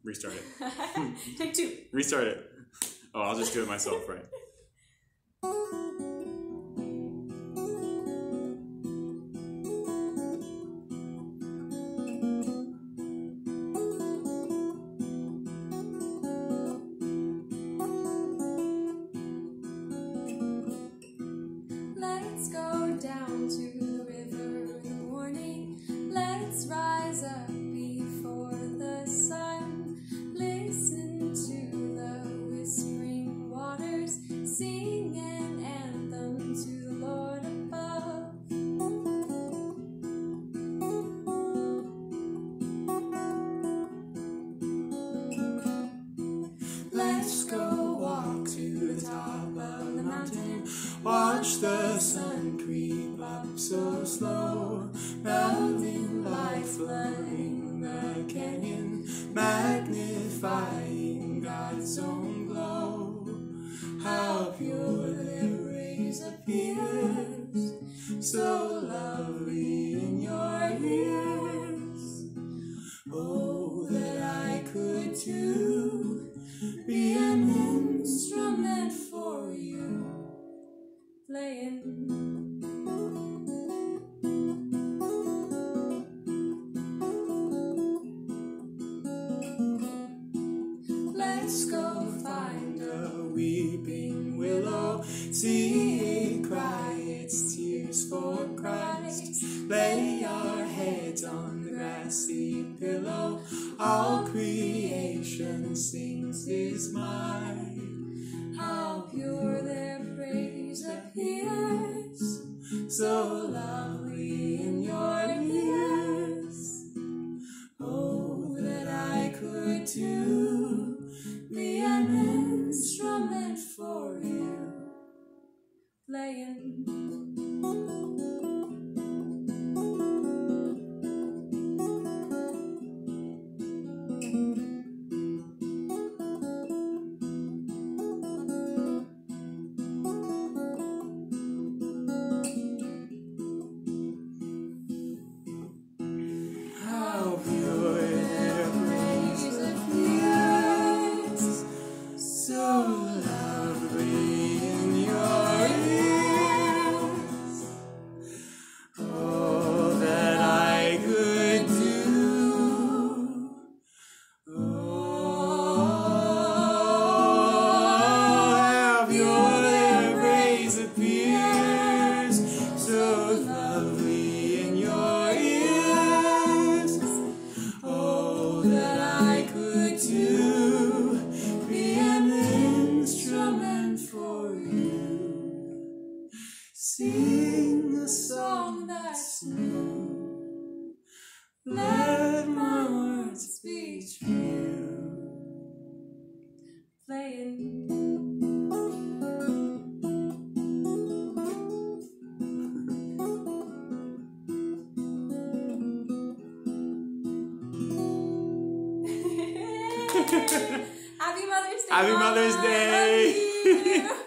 Restart it. Take two. Restart it. Oh, I'll just do it myself, right? Let's go down to the river in the morning. Let's rise up before the sun. Listen to the whispering waters. Sing an anthem to the Lord above. Let's go walk to the top of the mountain. Watch the sun creep up so slow, melting light, flooding the canyon, magnifying God's own glow. How pure their rays appears, so lovely in your ears. Oh, that I could too be an instrument for you, playing. Let's go find a weeping willow, see it cry its tears for Christ. Lay our heads on the grassy pillow, all creation sings His might. How pure their praise appears, so lovely in your ears. Oh, that I could too be an instrument for you, playing. How pure their praise appears, so lovely in your ears. Oh, that I could do. Oh, how pure their praise appears, so lovely in your ears. Oh, that I could too be an instrument for you. Sing a song that's new. Let my words be true. Playing. Happy Mother's Day! Happy Mother's Day! I love you.